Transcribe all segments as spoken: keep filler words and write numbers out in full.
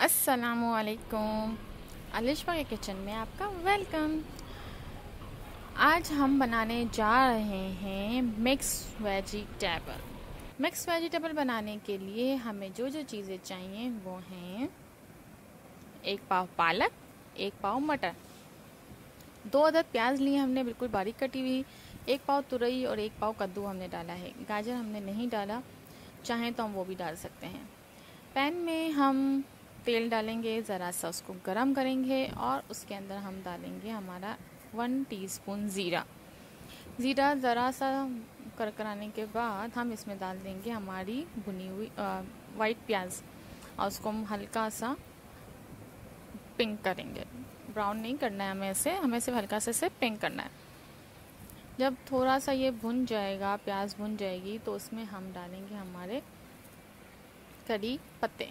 अस्सलामुअलैकुम। अलिशा के किचन में आपका वेलकम। आज हम बनाने जा रहे हैं मिक्स वेजिटेबल। मिक्स वेजिटेबल बनाने के लिए हमें जो जो चीज़ें चाहिए वो हैं एक पाव पालक, एक पाव मटर, दो अदद प्याज लिए हमने बिल्कुल बारीक कटी हुई, एक पाव तुरई और एक पाव कद्दू हमने डाला है। गाजर हमने नहीं डाला, चाहें तो हम वो भी डाल सकते हैं। पैन में हम तेल डालेंगे, ज़रा सा उसको गरम करेंगे और उसके अंदर हम डालेंगे हमारा वन टीस्पून ज़ीरा। ज़ीरा ज़रा सा करकराने के बाद हम इसमें डाल देंगे हमारी भुनी हुई वाइट प्याज और उसको हम हल्का सा पिंक करेंगे। ब्राउन नहीं करना है हमें इसे, हमें सिर्फ हल्का से इसे पिंक करना है। जब थोड़ा सा ये भुन जाएगा, प्याज भुन जाएगी, तो उसमें हम डालेंगे हमारे करी पत्ते।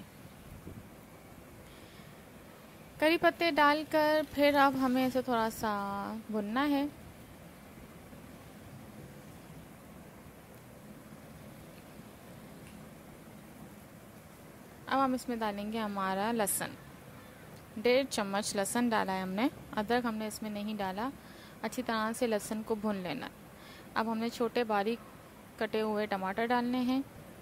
करी पत्ते डालकर फिर अब हमें इसे थोड़ा सा भुनना है। अब हम इसमें डालेंगे हमारा लहसुन। डेढ़ चम्मच लहसुन डाला है हमने, अदरक हमने इसमें नहीं डाला। अच्छी तरह से लहसुन को भून लेना। अब हमने छोटे बारीक कटे हुए टमाटर डालने हैं।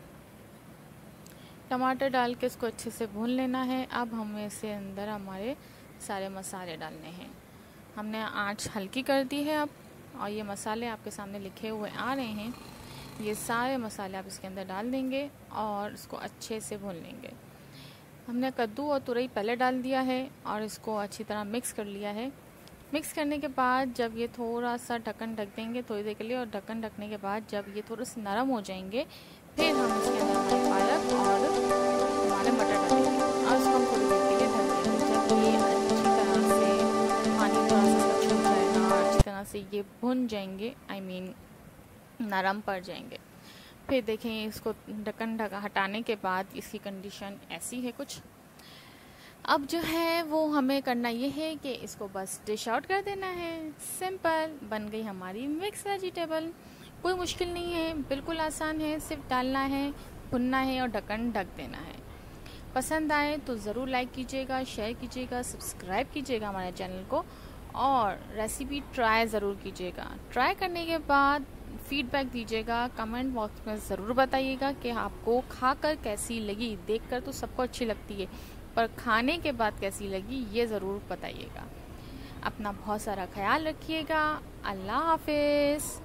टमाटर डाल के इसको अच्छे से भून लेना है। अब हमें इसके अंदर हमारे सारे मसाले डालने हैं। हमने आंच हल्की कर दी है अब, और ये मसाले आपके सामने लिखे हुए आ रहे हैं। ये सारे मसाले आप इसके अंदर डाल देंगे और इसको अच्छे से भून लेंगे। हमने कद्दू और तुरई पहले डाल दिया है और इसको अच्छी तरह मिक्स कर लिया है। मिक्स करने के बाद जब ये थोड़ा सा ढक्कन ढक देंगे थोड़ी देर के लिए, और ढक्कन ढकने के बाद जब ये थोड़े से नरम हो जाएंगे, फिर हम इसके अंदर हमारे पालक और हमारे मटर डालेंगे और उसको हम थोड़ी देर के लिए ढक देंगे। जब ये अच्छी तरह से पानी थोड़ा सा छूट जाएगा, अच्छी तरह से ये भुन जाएंगे, आई मीन नरम पड़ जाएंगे, फिर देखें इसको ढक्कन ढका हटाने के बाद इसकी कंडीशन ऐसी है कुछ। अब जो है वो हमें करना ये है कि इसको बस डिश आउट कर देना है। सिंपल बन गई हमारी मिक्स वेजिटेबल। कोई मुश्किल नहीं है, बिल्कुल आसान है। सिर्फ डालना है, भुनना है और ढक्कन ढक देना है। पसंद आए तो ज़रूर लाइक कीजिएगा, शेयर कीजिएगा, सब्सक्राइब कीजिएगा हमारे चैनल को, और रेसिपी ट्राई ज़रूर कीजिएगा। ट्राई करने के बाद फीडबैक दीजिएगा, कमेंट बॉक्स में ज़रूर बताइएगा कि आपको खाकर कैसी लगी। देखकर तो सबको अच्छी लगती है, पर खाने के बाद कैसी लगी ये ज़रूर बताइएगा। अपना बहुत सारा ख्याल रखिएगा। अल्लाह हाफिज़।